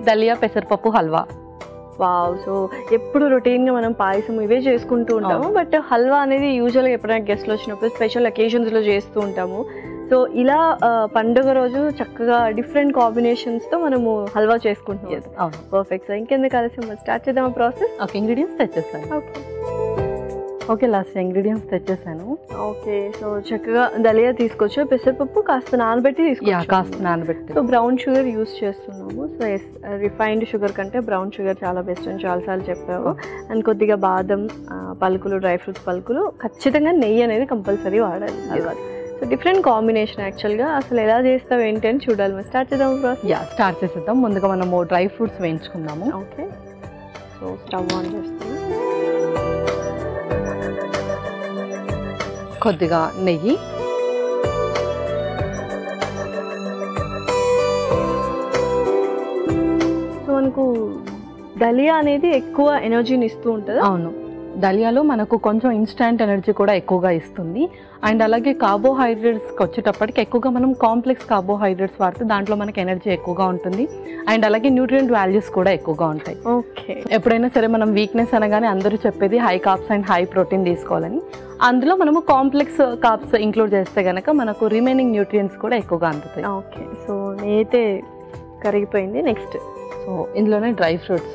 దలియా పెసరపప్పు halwa. Wow. So ఎప్పుడు రొటీన్గా మనం పాయసం ఇవే చేసుకుంటూ ఉంటాము, బట్ హల్వా అనేది యూజువల్గా ఎప్పుడైనా గెస్ట్లు వచ్చినప్పుడు స్పెషల్ అకేషన్స్లో చేస్తూ ఉంటాము. సో ఇలా పండుగ రోజు చక్కగా డిఫరెంట్ కాంబినేషన్స్తో మనము హల్వా చేసుకుంటున్నాం. పర్ఫెక్ట్. సో ఇంకెందుకు ఆలస్యం, స్టార్ట్ చేద్దాం ప్రాసెస్. ఓకే, ఇంగ్రీడియంట్స్ తెచ్చేస్తాను. ఓకే, లాస్ట్ ఇంగ్రీడియంట్స్ తెచ్చేసాను. ఓకే, సో చక్కగా దలియా తీసుకొచ్చు, పెసరపప్పు కాస్త నానబెట్టి తీసుకొచ్చు. కాస్త నానబెట్టి. సో బ్రౌన్ షుగర్ యూస్ చేస్తున్నాము. సో రిఫైన్డ్ షుగర్ కంటే బ్రౌన్ షుగర్ చాలా బెస్ట్ అని చాలాసార్లు చెప్పావు. అండ్ కొద్దిగా బాదం పలుకులు, డ్రై ఫ్రూట్స్ పలుకులు, ఖచ్చితంగా నెయ్యి అనేది కంపల్సరీ వాడాలి హల్వా. సో డిఫరెంట్ కాంబినేషన్ యాక్చువల్గా. అసలు ఎలా చేస్తావు ఏంటి అని చూడాలి. మరి స్టార్ట్ చేద్దాం ప్రాసెస్. స్టార్ట్ చేసేద్దాం. ముందుగా మనము డ్రై ఫ్రూట్స్ వేయించుకుందాము. ఓకే, సో స్టవ్ ఆన్ చేస్తాము. కొద్దిగా నెయ్యి, సో మనకు దలియా అనేది ఎక్కువ ఎనర్జీని ఇస్తూ ఉంటుంది. అవును, దలియాలో మనకు కొంచెం ఇన్స్టాంట్ ఎనర్జీ కూడా ఎక్కువగా ఇస్తుంది. అండ్ అలాగే కార్బోహైడ్రేట్స్కి వచ్చేటప్పటికి ఎక్కువగా మనం కాంప్లెక్స్ కార్బోహైడ్రేట్స్ వాడితే దాంట్లో మనకి ఎనర్జీ ఎక్కువగా ఉంటుంది. అండ్ అలాగే న్యూట్రియంట్ వాల్యూస్ కూడా ఎక్కువగా ఉంటాయి. ఓకే, ఎప్పుడైనా సరే మనం వీక్నెస్ అనగానే అందరూ చెప్పేది high carbs and high protein తీసుకోవాలని. అందులో మనము కాంప్లెక్స్ కార్బ్స్ ఇంక్లూడ్ చేస్తే కనుక మనకు రిమైనింగ్ న్యూట్రియంట్స్ కూడా ఎక్కువగా అందుతాయి. ఓకే, సో నేనైతే కరిగిపోయింది. నెక్స్ట్ సో ఇందులోనే డ్రై ఫ్రూట్స్,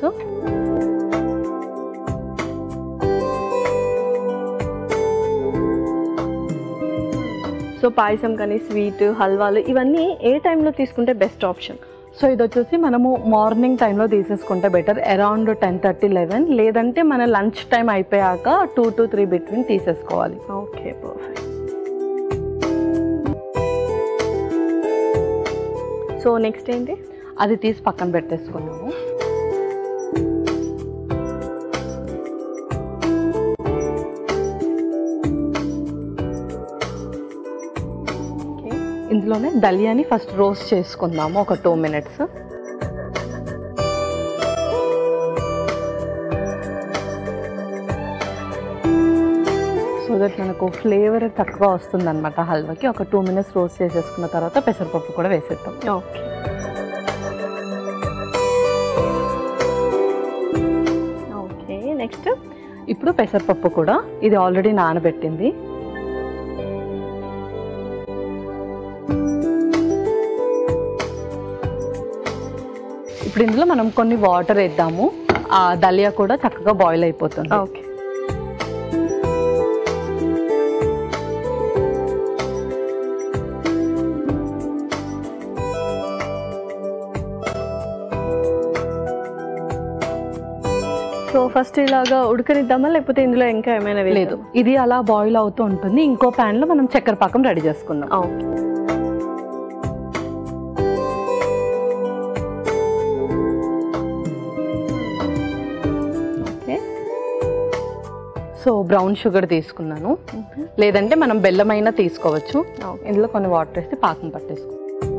సో పాయసం కానీ స్వీట్ హల్వాలు ఇవన్నీ ఏ టైంలో తీసుకుంటే బెస్ట్ ఆప్షన్? సో ఇది వచ్చేసి మనము మార్నింగ్ టైంలో తీసేసుకుంటే బెటర్, అరౌండ్ 10:30, 11, లేదంటే మన లంచ్ టైం అయిపోయాక 2 to 3 బిట్వీన్ తీసేసుకోవాలి. Okay, perfect. సో నెక్స్ట్ ఏంటి? అది తీసి పక్కన పెట్టేసుకున్నాము. ఇందులోనే దలియాని ఫస్ట్ రోస్ట్ చేసుకుందాము ఒక 2 minutes. సో దట్ మనకు ఫ్లేవర్ తక్కువ వస్తుంది అనమాట హల్వాకి. ఒక 2 minutes రోస్ట్ చేసేసుకున్న తర్వాత పెసరపప్పు కూడా వేసేద్దాం. Okay, okay. నెక్స్ట్ ఇప్పుడు పెసరపప్పు కూడా ఇది ఆల్రెడీ నానబెట్టింది. ఇప్పుడు ఇందులో మనం కొన్ని వాటర్ వేద్దాము. ఆ దలియా కూడా చక్కగా బాయిల్ అయిపోతుంది. ఓకే, సో ఫస్ట్ ఇలాగా ఉడకనిద్దామా లేకపోతే ఇందులో ఇంకా ఏమైనా? లేదు, ఇది అలా బాయిల్ అవుతూ ఉంటుంది. ఇంకో ప్యాన్ లో మనం చక్కెర పాకం రెడీ చేసుకుందాం. ఓకే, సో బ్రౌన్ షుగర్ తీసుకున్నాను, లేదంటే మనం బెల్లం అయినా తీసుకోవచ్చు. ఇందులో కొన్ని వాటర్ వేసి పాకం పట్టేసుకో.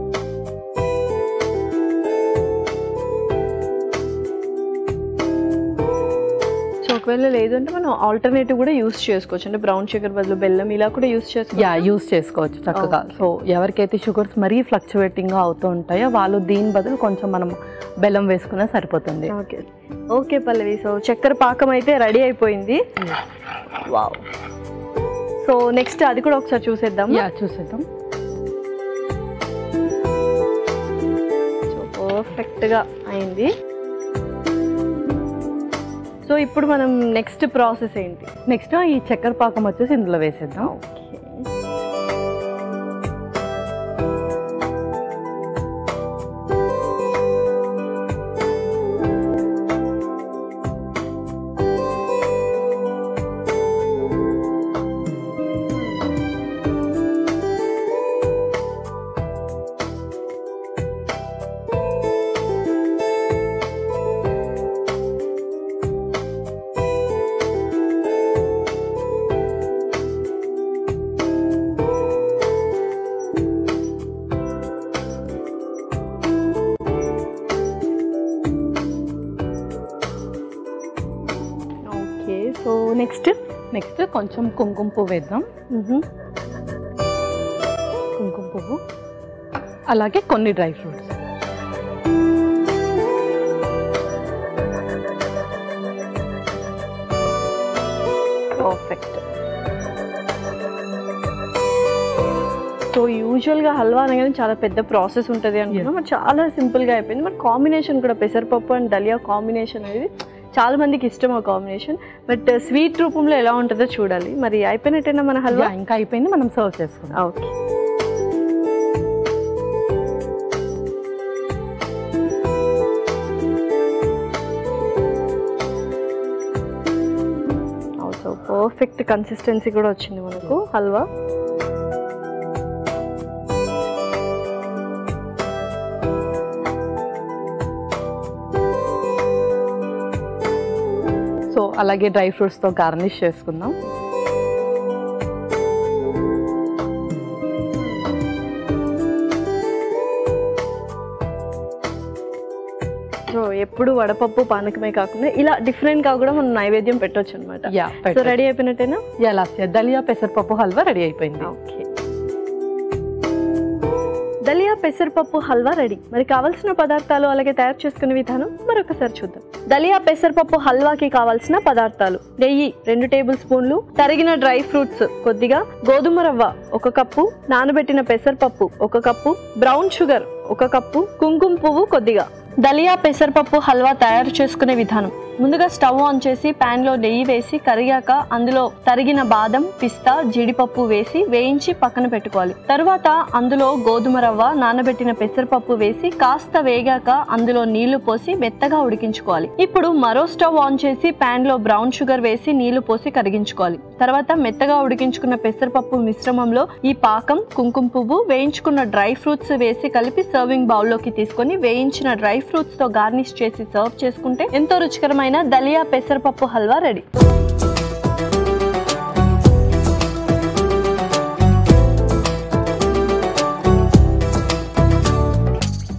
సో ఒకవేళ లేదంటే మనం ఆల్టర్నేటివ్ కూడా యూస్ చేసుకోవచ్చు, అంటే బ్రౌన్ షుగర్ బదులు బెల్లం ఇలా కూడా యూస్ చేసుకోవచ్చు. యూస్ చేసుకోవచ్చు చక్కగా. సో ఎవరికైతే షుగర్స్ మరీ ఫ్లక్చువేటింగ్గా అవుతూ ఉంటాయో వాళ్ళు దీని బదులు కొంచెం మనం బెల్లం వేసుకున్నా సరిపోతుంది. ఓకే, ఓకే పల్లవి. సో చక్కెర పాకం అయితే రెడీ అయిపోయింది. వావ్. సో నెక్స్ట్ అది కూడా ఒకసారి చూసేద్దాం. చూసేద్దాం. సో పర్ఫెక్ట్గా అయింది. సో ఇప్పుడు మనం నెక్స్ట్ ప్రాసెస్ ఏంటి? నెక్స్ట్ ఈ చక్కెర పాకం వచ్చేసి ఇందులో వేసేద్దాం. సో నెక్స్ట్ కొంచెం కుంకుమ పువ్వు వేద్దాం. కుంకుమ పువ్వు, అలాగే కొన్ని డ్రై ఫ్రూట్స్. పర్ఫెక్ట్. సో యూజువల్గా హల్వా అనగానే చాలా పెద్ద ప్రాసెస్ ఉంటుంది అనుకున్నాం, మరి చాలా సింపుల్గా అయిపోయింది. మరి కాంబినేషన్ కూడా పెసరపప్పు అండ్ దలియా కాంబినేషన్ అనేది చాలా మందికి ఇష్టం ఆ కాంబినేషన్. బట్ స్వీట్ రూపంలో ఎలా ఉంటుందో చూడాలి. మరి అయిపోయినట్టేనా మన హల్వా? ఇంకా అయిపోయింది, మనం సర్వ్ చేసుకుందాం. ఓకే. సో పర్ఫెక్ట్ కన్సిస్టెన్సీ కూడా వచ్చింది మనకు హల్వా. సో అలాగే డ్రై ఫ్రూట్స్తో గార్నిష్ చేసుకుందాం. సో ఎప్పుడు వడపప్పు పానకమే కాకుండా ఇలా డిఫరెంట్గా కూడా మనం నైవేద్యం పెట్టవచ్చు అనమాట. సో రెడీ అయిపోయినట్టేనా? లాస్ట్ దలియా పెసరపప్పు హల్వా రెడీ అయిపోయింది. ఓకే, దలియా పెసరపప్పు హల్వా రెడీ. మరి కావాల్సిన పదార్థాలు అలాగే తయారు చేసుకునే విధానం మరొకసారి చూద్దాం. దలియా పెసరపప్పు హల్వాకి కావాల్సిన పదార్థాలు: నెయ్యి 2 టేబుల్ స్పూన్లు, తరిగిన డ్రై ఫ్రూట్స్ కొద్దిగా, గోధుమ రవ్వ 1 కప్పు, నానబెట్టిన పెసరపప్పు 1 కప్పు, బ్రౌన్ షుగర్ 1 కప్పు, కుంకుమ పువ్వు కొద్దిగా. దలియా పెసరపప్పు హల్వా తయారు చేసుకునే విధానం: ముందుగా స్టవ్ ఆన్ చేసి పాన్ లో నెయ్యి వేసి కరిగాక అందులో తరిగిన బాదం, పిస్తా, జీడిపప్పు వేసి వేయించి పక్కన పెట్టుకోవాలి. తరువాత అందులో గోధుమ రవ్వ, నానబెట్టిన పెసరపప్పు వేసి కాస్త వేగాక అందులో నీళ్లు పోసి మెత్తగా ఉడికించుకోవాలి. ఇప్పుడు మరో స్టవ్ ఆన్ చేసి పాన్ లో బ్రౌన్ షుగర్ వేసి నీళ్లు పోసి కరిగించుకోవాలి. తర్వాత మెత్తగా ఉడికించుకున్న పెసరపప్పు మిశ్రమంలో ఈ పాకం, కుంకుమ పువ్వు, వేయించుకున్న డ్రై ఫ్రూట్స్ వేసి కలిపి సర్వింగ్ బౌల్లోకి తీసుకొని వేయించిన డ్రై ఫ్రూట్స్ తో గార్నిష్ చేసి సర్వ్ చేసుకుంటే ఎంతో రుచికరమైన దలియా పెసరపప్పు హల్వా రెడీ.